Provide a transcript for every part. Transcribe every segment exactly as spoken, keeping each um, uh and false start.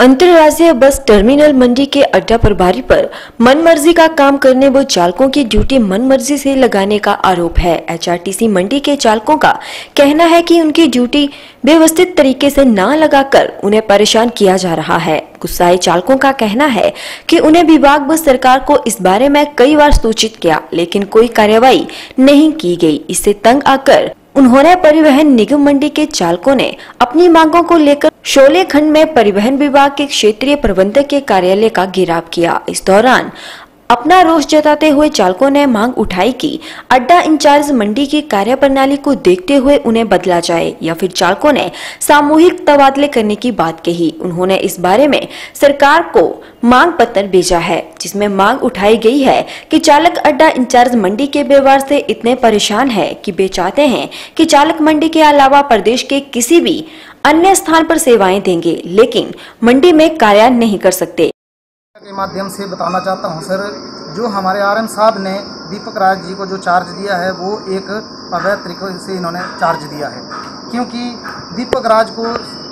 अंतर्राज्यीय bus terminal मंडी के अड्डा प्रभारी पर मनमर्जी का काम करने व चालकों की ड्यूटी मनमर्जी से लगाने का आरोप है। एचआरटीसी मंडी के चालकों का कहना है कि उनकी ड्यूटी व्यवस्थित तरीके से न लगाकर उन्हें परेशान किया जा रहा है। गुस्साए चालकों का कहना है कि उन्हें विभाग व सरकार को इस बारे में कई बार सूचित किया, लेकिन कोई कार्रवाई नहीं की गई। इससे तंग आकर उन्होंने परिवहन निगम मंडी के चालकों ने अपनी मांगों को लेकर शोले खंड में परिवहन विभाग के क्षेत्रीय प्रबंधक के कार्यालय का घेराव किया। इस दौरान अपना रोष जताते हुए चालकों ने मांग उठाई कि अड्डा इंचार्ज मंडी की कार्यप्रणाली को देखते हुए उन्हें बदला जाए या फिर चालकों ने सामूहिक तबादले करने की बात कही। उन्होंने इस बारे में सरकार को मांग पत्र भेजा है, जिसमें मांग उठाई गई है कि चालक अड्डा इंचार्ज मंडी के व्यवहार से इतने परेशान है कि वे चाहते हैं कि चालक मंडी के अलावा प्रदेश के किसी भी अन्य स्थान पर सेवाएं देंगे, लेकिन मंडी में कार्य नहीं कर सकते। के माध्यम से बताना चाहता हूं सर, जो हमारे आरएम साहब ने दीपक राज जी को जो चार्ज दिया है वो एक अवैध तरीके से इन्होंने चार्ज दिया है, क्योंकि दीपक राज को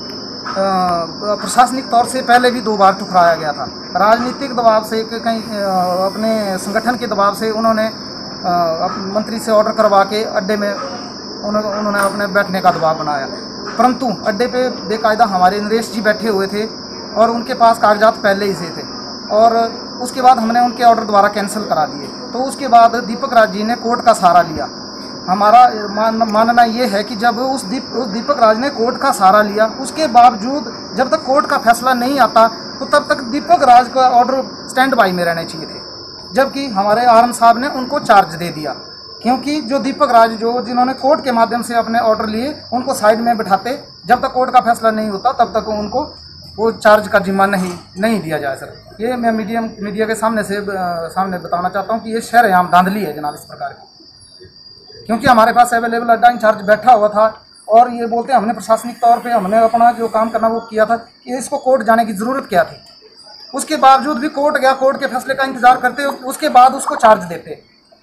प्रशासनिक तौर से पहले भी दो बार ठुकराया गया था। राजनीतिक दबाव से कहीं अपने संगठन के दबाव से उन्होंने मंत्री से ऑर्डर करवा के अड्डे में उन्होंने अपने बैठने का दबाव बनाया, परंतु अड्डे पे बेकायदा हमारे नरेश जी बैठे हुए थे और उनके पास कागजात पहले ही से थे और उसके बाद हमने उनके ऑर्डर द्वारा कैंसिल करा दिए। तो उसके बाद दीपक राज जी ने कोर्ट का सहारा लिया। हमारा मान, मानना ये है कि जब उस दीप उस दीपक राज ने कोर्ट का सहारा लिया, उसके बावजूद जब तक कोर्ट का फैसला नहीं आता तो तब तक दीपक राज का ऑर्डर स्टैंड बाई में रहने चाहिए थे, जबकि हमारे आरएम साहब ने उनको चार्ज दे दिया। क्योंकि जो दीपक राज जो जिन्होंने कोर्ट के माध्यम से अपने ऑर्डर लिए, उनको साइड में बिठाते, जब तक कोर्ट का फैसला नहीं होता तब तक उनको वो चार्ज का जिम्मा नहीं नहीं दिया जाए। सर, ये मैं मीडिया मीडिया के सामने से सामने बताना चाहता हूँ कि ये शरेआम धांधली है जनाब इस प्रकार की, क्योंकि हमारे पास अवेलेबल अड्डा इंचार्ज बैठा हुआ था और ये बोलते हैं हमने प्रशासनिक तौर पे हमने अपना जो काम करना वो किया था, कि इसको कोर्ट जाने की ज़रूरत क्या थी। उसके बावजूद भी कोर्ट गया, कोर्ट के फैसले का इंतजार करते, उसके बाद उसको चार्ज देते।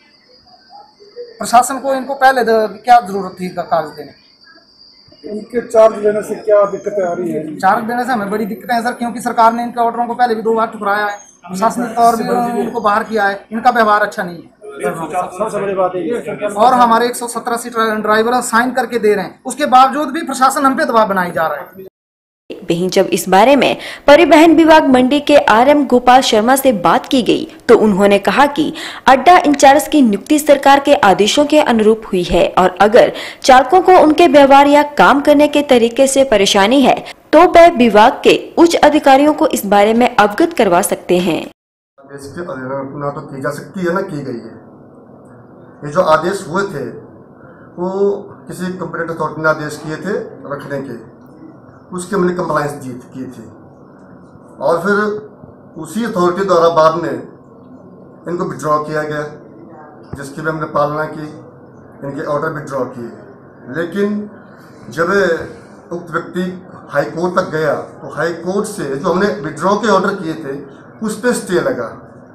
प्रशासन को इनको पहले क्या ज़रूरत थी कागज देने। इनके चार्ज देने से क्या दिक्कतें आ रही है? चार्ज देने से हमें बड़ी दिक्कतें हैं सर, क्योंकि सरकार ने इनके ऑर्डरों को पहले भी दो बार ठुकराया है, प्रशासनिक तौर भी उनको बाहर किया है, इनका व्यवहार अच्छा नहीं है। सबसे बड़ी बात है और हमारे एक सौ सत्रह सीट ड्राइवर साइन करके दे रहे हैं, उसके बावजूद भी प्रशासन हम पे दबाव बनाई जा रहा है। वहीं जब इस बारे में परिवहन विभाग मंडी के आरएम गोपाल शर्मा से बात की गई तो उन्होंने कहा कि अड्डा इंचार्ज की नियुक्ति सरकार के आदेशों के अनुरूप हुई है और अगर चालकों को उनके व्यवहार या काम करने के तरीके से परेशानी है तो वह विभाग के उच्च अधिकारियों को इस बारे में अवगत करवा सकते हैं। इसकी अवहेलना तो की जा सकती है, ना की गई है। ये जो आदेश हुए थे वो किसी कंप्लेंट अथॉरिटी ने आदेश किए थे रखने के, उसके हमने कंप्लाइंस की थी और फिर उसी अथॉरिटी द्वारा बाद में इनको विड्रॉ किया गया, जिसकी भी हमने पालना की, इनके ऑर्डर विड्रॉ किए। लेकिन जब उक्त व्यक्ति हाई कोर्ट तक गया तो हाई कोर्ट से जो हमने विड्रॉ के ऑर्डर किए थे उस पर स्टे लगा।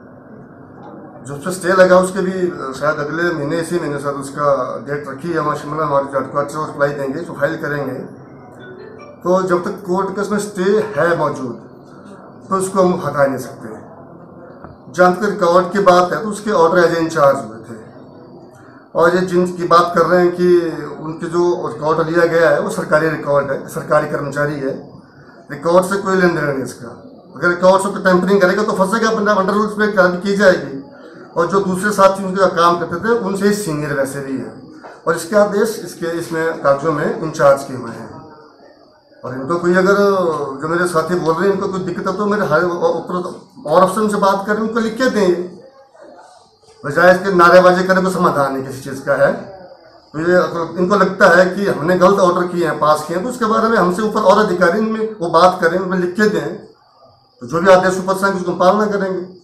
जो उस पर स्टे लगा उसके भी शायद अगले महीने इसी महीने शायद उसका डेट रखी है, हमारे हमारे हेडक्वार्टर और अप्लाई देंगे तो फाइल करेंगे। तो जब तक कोर्ट का उसमें स्टे है मौजूद तो उसको हम हटा नहीं सकते। जहाँ तक रिकॉर्ड की बात है तो उसके ऑर्डर एज इंचार्ज हुए थे और ये जिनकी बात कर रहे हैं कि उनके जो रिकॉर्ड लिया गया है वो सरकारी रिकॉर्ड है, सरकारी कर्मचारी है, रिकॉर्ड से कोई लेन देन नहीं इसका। अगर रिकॉर्ड से टेम्परिंग करेगा तो फंसेगा, अपना अंडर रूल्स में कार्रवाई की जाएगी। और जो दूसरे साथी उनका काम करते थे उनसे ही सीनियर वैसे भी है और इसके आदेश इसके इसमें कागजों में इंचार्ज किए हुए हैं। और इनको कोई अगर जो मेरे साथी बोल रहे हैं इनको कोई दिक्कत है तो मेरे हाई और ऑप्शन से बात करें, उनको लिख के दें, बजाय इसके नारेबाजी करने को समाधान नहीं किसी चीज़ का है। तो ये इनको लगता है कि हमने गलत ऑर्डर किए हैं, पास किए हैं, तो उसके बारे में हमसे ऊपर और अधिकारी में वो बात करें, उनमें लिख के दें, तो जो भी आदेश ऊपर से उसको पालना करेंगे।